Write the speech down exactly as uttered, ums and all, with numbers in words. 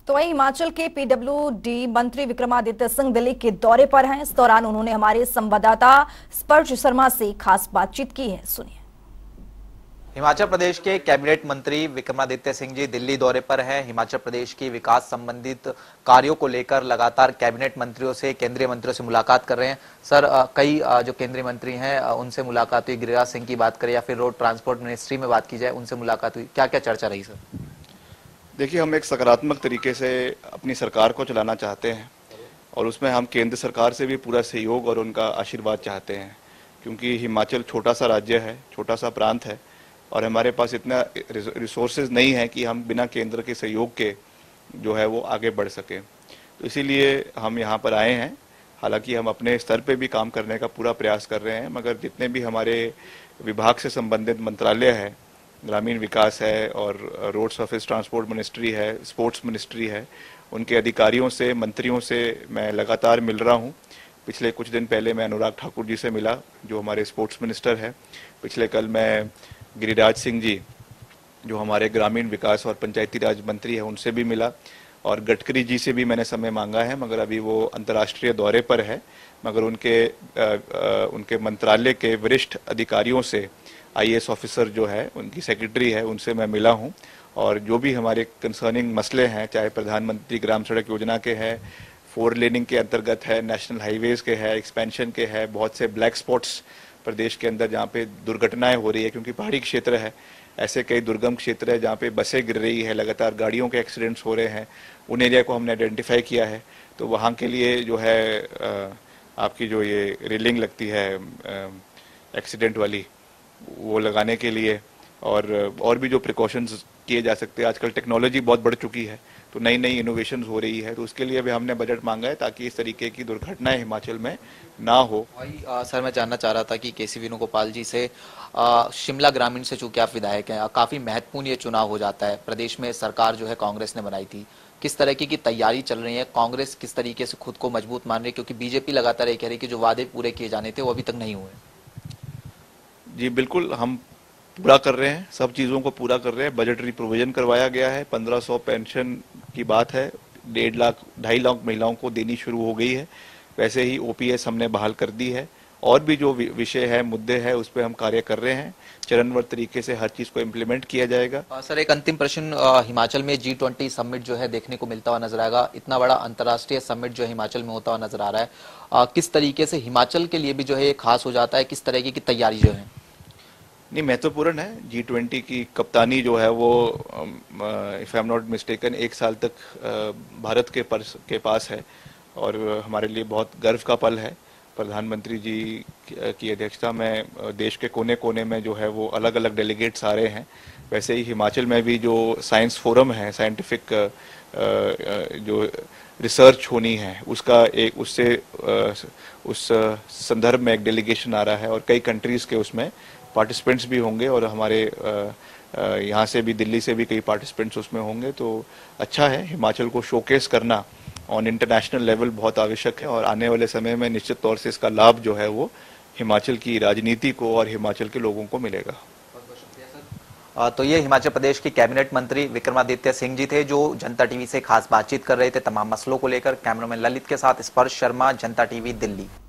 तो वहीं हिमाचल के पीडब्ल्यूडी मंत्री विक्रमादित्य सिंह दिल्ली के दौरे पर हैं। इस दौरान उन्होंने हमारे संवाददाता स्पर्श शर्मा से खास बातचीत की है, सुनिए। हिमाचल प्रदेश के कैबिनेट मंत्री विक्रमादित्य सिंह जी दिल्ली दौरे पर हैं। हिमाचल प्रदेश की विकास संबंधित कार्यों को लेकर लगातार कैबिनेट मंत्रियों से, केंद्रीय मंत्रियों से मुलाकात कर रहे हैं। सर, कई जो केंद्रीय मंत्री हैं उनसे मुलाकात हुई, गिरिराज सिंह की बात करें या फिर रोड ट्रांसपोर्ट मिनिस्ट्री में बात की जाए, उनसे मुलाकात हुई, क्या क्या चर्चा रही सर? देखिए, हम एक सकारात्मक तरीके से अपनी सरकार को चलाना चाहते हैं और उसमें हम केंद्र सरकार से भी पूरा सहयोग और उनका आशीर्वाद चाहते हैं, क्योंकि हिमाचल छोटा सा राज्य है, छोटा सा प्रांत है और हमारे पास इतना रिसोर्सेज नहीं है कि हम बिना केंद्र के सहयोग के जो है वो आगे बढ़ सकें। तो इसीलिए हम यहाँ पर आए हैं। हालांकि हम अपने स्तर पे भी काम करने का पूरा प्रयास कर रहे हैं, मगर जितने भी हमारे विभाग से संबंधित मंत्रालय है, ग्रामीण विकास है और रोड सर्फेस ट्रांसपोर्ट मिनिस्ट्री है, स्पोर्ट्स मिनिस्ट्री है, उनके अधिकारियों से, मंत्रियों से मैं लगातार मिल रहा हूँ। पिछले कुछ दिन पहले मैं अनुराग ठाकुर जी से मिला, जो हमारे स्पोर्ट्स मिनिस्टर है। पिछले कल मैं गिरिराज सिंह जी, जो हमारे ग्रामीण विकास और पंचायती राज मंत्री है, उनसे भी मिला और गडकरी जी से भी मैंने समय मांगा है, मगर अभी वो अंतर्राष्ट्रीय दौरे पर है। मगर उनके आ, आ, उनके मंत्रालय के वरिष्ठ अधिकारियों से, आई ए एस ऑफिसर जो है, उनकी सेक्रेटरी है, उनसे मैं मिला हूं और जो भी हमारे कंसर्निंग मसले हैं, चाहे प्रधानमंत्री ग्राम सड़क योजना के हैं, फोर लेनिंग के अंतर्गत है, नेशनल हाईवेज के है, एक्सपेंशन के है, बहुत से ब्लैक स्पॉट्स प्रदेश के अंदर जहाँ पे दुर्घटनाएं हो रही है, क्योंकि पहाड़ी क्षेत्र है, ऐसे कई दुर्गम क्षेत्र है जहाँ पे बसें गिर रही है, लगातार गाड़ियों के एक्सीडेंट्स हो रहे हैं, उन एरिया को हमने आइडेंटिफाई किया है। तो वहाँ के लिए जो है आपकी जो ये रेलिंग लगती है एक्सीडेंट वाली, वो लगाने के लिए और और भी जो प्रिकॉशंस किए जा सकते हैं। आजकल टेक्नोलॉजी बहुत बढ़ चुकी है, तो नई नई इनोवेशंस हो रही है, तो उसके लिए भी हमने बजट मांगा है ताकि इस तरीके की दुर्घटनाएं हिमाचल में ना हो। आ, सर, मैं जानना चाह रहा था कि के सी वेणुगोपाल जी से, आ, शिमला ग्रामीण से चूंकि आप विधायक हैं, काफी महत्वपूर्ण ये चुनाव हो जाता है। प्रदेश में सरकार जो है कांग्रेस ने बनाई थी, किस तरीके की तैयारी चल रही है? कांग्रेस किस तरीके से खुद को मजबूत मान रही है, क्योंकि बीजेपी लगातार ये कह रही है कि जो वादे पूरे किए जाने थे वो अभी तक नहीं हुए? जी बिल्कुल, हम पूरा कर रहे हैं, सब चीज़ों को पूरा कर रहे हैं। बजटरी प्रोविजन करवाया गया है, पंद्रह सौ पेंशन की बात है, डेढ़ लाख ढाई लाख महिलाओं को देनी शुरू हो गई है। वैसे ही ओ पी एस हमने बहाल कर दी है और भी जो विषय है, मुद्दे हैं, उस पर हम कार्य कर रहे हैं। चरणबद्ध तरीके से हर चीज़ को इम्प्लीमेंट किया जाएगा। आ, सर, एक अंतिम प्रश्न, हिमाचल में जी ट्वेंटी समिट जो है देखने को मिलता हुआ नजर आएगा। इतना बड़ा अंतर्राष्ट्रीय समिट जो है हिमाचल में होता हुआ नजर आ रहा है, आ, किस तरीके से हिमाचल के लिए भी जो है ये खास हो जाता है? किस तरीके की तैयारी जो है? नहीं, महत्वपूर्ण है। जी ट्वेंटी की कप्तानी जो है वो, if I am not mistaken, एक साल तक uh, भारत के पर्स के पास है और हमारे लिए बहुत गर्व का पल है। प्रधानमंत्री जी की अध्यक्षता में देश के कोने कोने में जो है वो अलग अलग डेलीगेट्स आ रहे हैं। वैसे ही हिमाचल में भी जो साइंस फोरम है, साइंटिफिक जो रिसर्च होनी है, उसका एक उससे उस संदर्भ में एक डेलीगेशन आ रहा है और कई कंट्रीज़ के उसमें पार्टिसिपेंट्स भी होंगे और हमारे यहाँ से भी, दिल्ली से भी कई पार्टिसिपेंट्स उसमें होंगे। तो अच्छा है, हिमाचल को शोकेस करना ऑन इंटरनेशनल लेवल बहुत आवश्यक है और आने वाले समय में निश्चित तौर से इसका लाभ जो है वो हिमाचल की राजनीति को और हिमाचल के लोगों को मिलेगा। आ, तो ये हिमाचल प्रदेश के कैबिनेट मंत्री विक्रमादित्य सिंह जी थे, जो जनता टीवी से खास बातचीत कर रहे थे तमाम मसलों को लेकर। कैमरामैन ललित के साथ स्पर्श शर्मा, जनता टीवी, दिल्ली।